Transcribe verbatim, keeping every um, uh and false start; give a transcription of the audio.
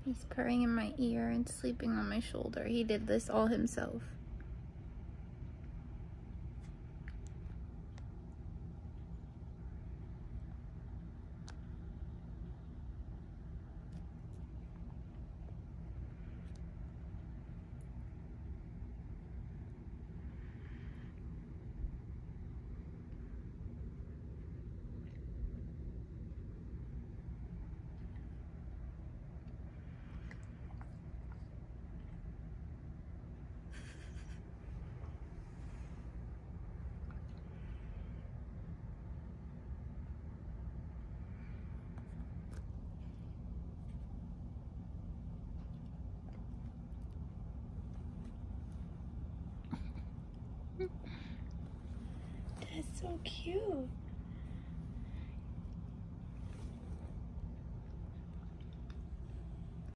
He's purring in my ear and sleeping on my shoulder. He did this all himself. That's so cute.